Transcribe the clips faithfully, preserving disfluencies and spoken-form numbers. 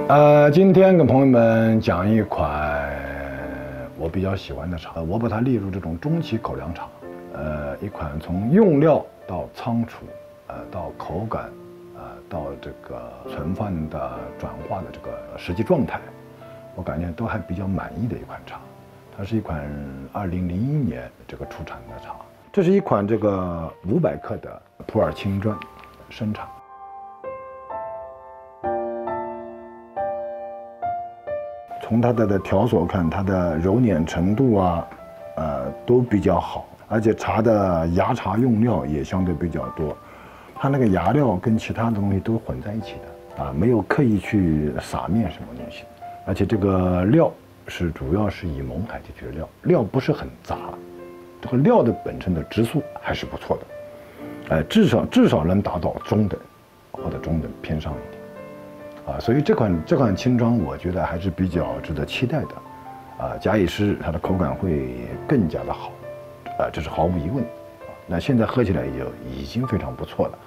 呃，今天跟朋友们讲一款我比较喜欢的茶，我把它列入这种中期口粮茶。呃，一款从用料到仓储，呃，到口感，呃，到这个存放的转化的这个实际状态，我感觉都还比较满意的一款茶。它是一款二零零一年这个出产的茶，这是一款这个五百克的普洱青砖生茶。 从它的的条索看，它的揉捻程度啊，呃，都比较好，而且茶的芽茶用料也相对比较多，它那个芽料跟其他的东西都混在一起的啊，没有刻意去撒面什么东西，而且这个料是主要是以勐海地区的料，料不是很杂，这个料的本身的质素还是不错的，哎，至少至少能达到中等或者中等偏上一点。 啊，所以这款这款青砖，我觉得还是比较值得期待的，啊，假以时日，它的口感会更加的好，啊，这是毫无疑问。啊，那现在喝起来也就已经非常不错了。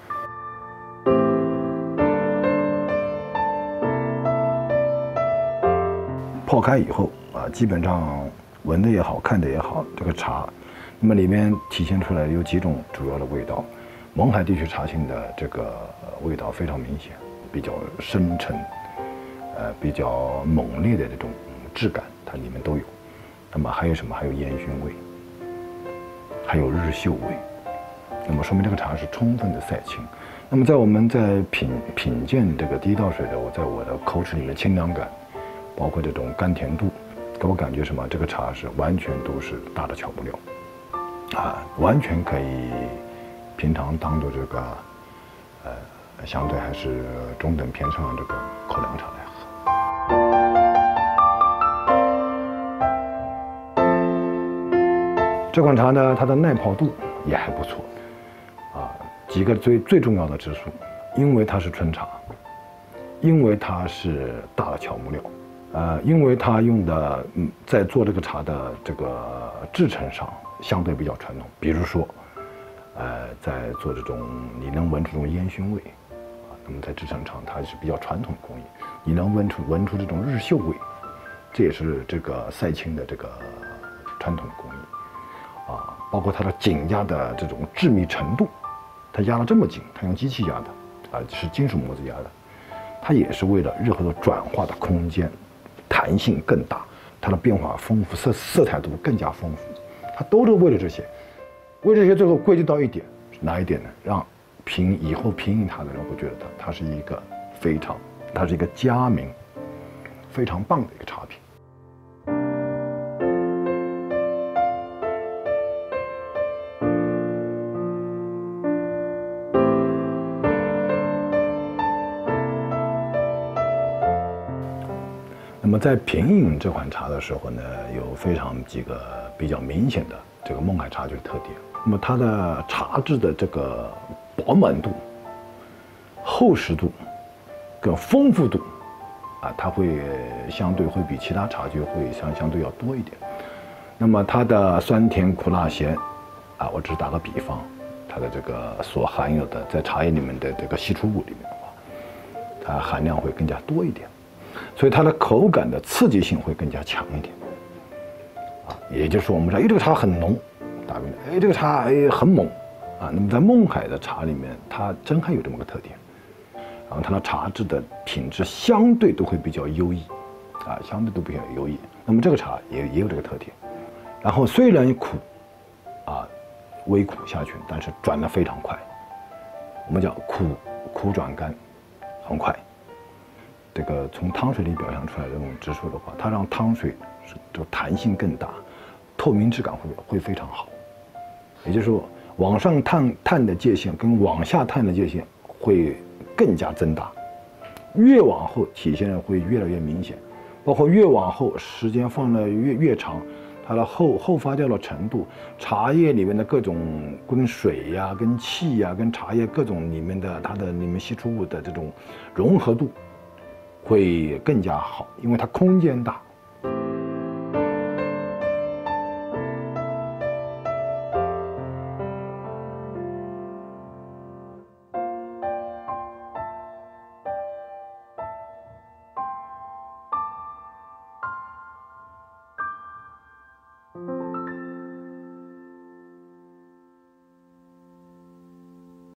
泡开以后，啊，基本上闻的也好看的也好，这个茶，那么里面体现出来有几种主要的味道，勐海地区茶青的这个味道非常明显。 比较深沉，呃，比较猛烈的这种质感，它里面都有。那么还有什么？还有烟熏味，还有日嗅味。那么说明这个茶是充分的晒青。那么在我们在品品鉴这个第一道水的，我在我的口齿里面清凉感，包括这种甘甜度，给我感觉什么？这个茶是完全都是大的巧不了，啊，完全可以平常当做这个，呃。 相对还是中等偏上的这个口粮茶来喝。这款茶呢，它的耐泡度也还不错，啊，几个最最重要的之处，因为它是春茶，因为它是大的乔木料，呃，因为它用的嗯，在做这个茶的这个制成上相对比较传统，比如说，呃，在做这种你能闻出这种烟熏味。 那么在制成上，它是比较传统的工艺，你能闻出闻出这种日嗅味，这也是这个晒青的这个传统的工艺，啊，包括它的紧压的这种致密程度，它压得这么紧，它用机器压的，啊，是金属模子压的，它也是为了日后的转化的空间弹性更大，它的变化丰富，色色彩度更加丰富，它都是为了这些，为这些最后归结到一点，哪一点呢？让 品以后品饮它的人会觉得它它是一个非常，它是一个佳茗，非常棒的一个茶品。那么在品饮这款茶的时候呢，有非常几个比较明显的这个勐海茶具的特点。那么它的茶质的这个 饱满度、厚实度跟丰富度，啊，它会相对会比其他茶具会相相对要多一点。那么它的酸甜苦辣咸，啊，我只打个比方，它的这个所含有的在茶叶里面的这个析出物里面的话，它含量会更加多一点，所以它的口感的刺激性会更加强一点。啊，也就是说我们说，哎，这个茶很浓，大明的，哎，这个茶哎很猛。 啊，那么在勐海的茶里面，它真还有这么个特点，然后它的茶质的品质相对都会比较优异，啊，相对都比较优异。那么这个茶也也有这个特点，然后虽然苦，啊，微苦下去，但是转得非常快，我们叫苦苦转甘，很快。这个从汤水里表现出来的这种质数的话，它让汤水是这个弹性更大，透明质感会会非常好，也就是说。 往上探探的界限跟往下探的界限会更加增大，越往后体现的会越来越明显，包括越往后时间放的越越长，它的后后发酵的程度，茶叶里面的各种跟水呀、啊、跟气呀、啊、跟茶叶各种里面的它的里面析出物的这种融合度会更加好，因为它空间大。